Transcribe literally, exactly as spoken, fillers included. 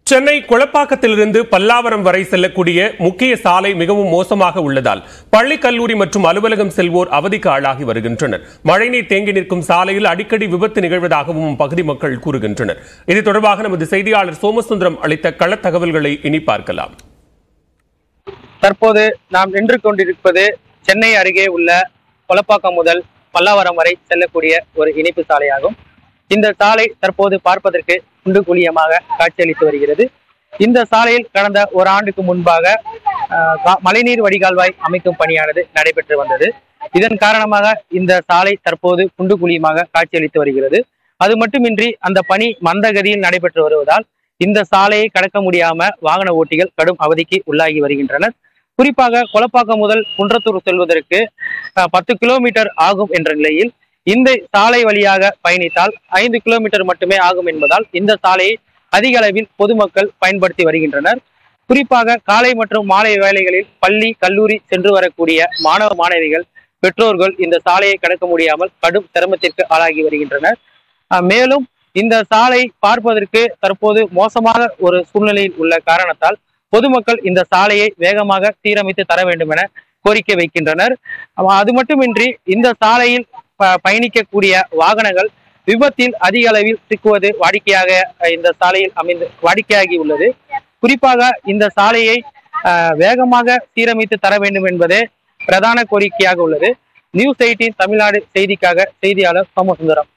சென்னை குளப்பாக்கத்திலிருந்து பல்லாவரம் வரை செல்லக்கூடிய முக்கிய சாலை மிகவும் மோசமாக உள்ளதால் பள்ளி கல்லூரி மற்றும் அலுவலகம் செல்வோர் அவதிக்கு ஆளாகி வருகின்றனர். மழைநீர் தேங்கி நிற்கும் சாலையில் அடிக்கடி விபத்து நிகழ்வதாகவும் பகுதி மக்கள் கூறுகின்றனர். இது தொடர்பாக நமது செய்தியாளர் சோமசுந்தரம் அளித்த கள தகவல்களை இனி பார்க்கலாம். தற்போது நாம் நின்று கொண்டிருப்பது சென்னை அருகே உள்ள குளப்பாக்கம் முதல் பல்லாவரம் வரை செல்லக்கூடிய ஒரு இணைப்பு சாலையாகும். இந்த சாலை தற்போது பார்ப்பதற்கு குண்டு குழியமாக காட்சியளித்து வருகிறது. இந்த சாலையில் கடந்த ஒரு ஆண்டுக்கு முன்பாக மழைநீர் வடிகால்வாய் அமைக்கும் பணியானது நடைபெற்று வந்தது. இதன் காரணமாக இந்த சாலை தற்போது குண்டு குழியமாக காட்சியளித்து வருகிறது. அது மட்டுமின்றி அந்த பணி மந்தகதியில் நடைபெற்று வருவதால் இந்த சாலையை கடக்க முடியாம வாகன ஓட்டிகள் கடும் அவதிக்கு உள்ளாகி வருகின்றனர். குறிப்பாக குளப்பாக்கம் முதல் குன்றத்தூர் செல்வதற்கு பத்து கிலோமீட்டர் ஆகும் என்ற நிலையில் இந்த சாலை வழியாக பயணித்தால் ஐந்து கிலோமீட்டர் மட்டுமே ஆகும் என்பதால் இந்த சாலையை அதிக அளவில் பொதுமக்கள் பயன்படுத்தி வருகின்றனர். குறிப்பாக காலை மற்றும் மாலை வேளைகளில் பள்ளி கல்லூரி சென்று வரக்கூடிய மாணவ மாணவிகள் பெற்றோர்கள் இந்த சாலையை கடக்க முடியாமல் கடும் சிரமத்திற்கு ஆளாகி வருகின்றனர். மேலும் இந்த சாலை பார்ப்பதற்கு தற்போது மோசமாக ஒரு சூழ்நிலையில் உள்ள காரணத்தால் பொதுமக்கள் இந்த சாலையை வேகமாக சீரமைத்து தர வேண்டும் என கோரிக்கை வைக்கின்றனர். அது மட்டுமின்றி இந்த சாலையில் பயணிக்கக்கூடிய வாகனங்கள் விபத்தில் அதிக அளவில் சிக்குவது வாடிக்கையாக இந்த சாலையில் அமைந்து வாடிக்கையாகி உள்ளது. குறிப்பாக இந்த சாலையை வேகமாக சீரமைத்து தர வேண்டும் என்பதே பிரதான கோரிக்கையாக உள்ளது. நியூஸ் எயிட்டீன் தமிழ்நாடு செய்திக்காக செய்தியாளர் சோமசுந்தரம்.